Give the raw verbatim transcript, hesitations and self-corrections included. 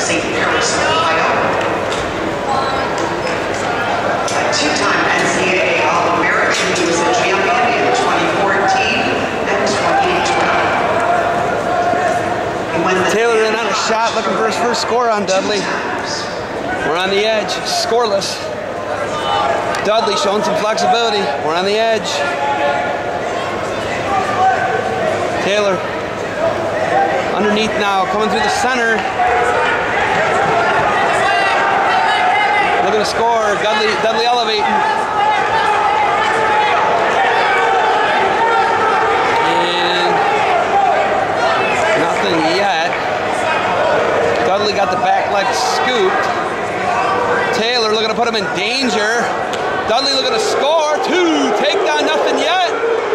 Saint Paris, Ohio. A two-time N C double A All-American, he was a champion in twenty fourteen and twenty twelve. He won the Taylor in on a shot, looking for his first score on Dudley. We're on the edge, scoreless. Dudley showing some flexibility. We're on the edge. Taylor underneath now, coming through the center. Looking to score. Dudley, Dudley elevating. And nothing yet. Dudley got the back leg scooped. Taylor looking to put him in danger. Dudley looking to score. Two. Takedown, nothing yet.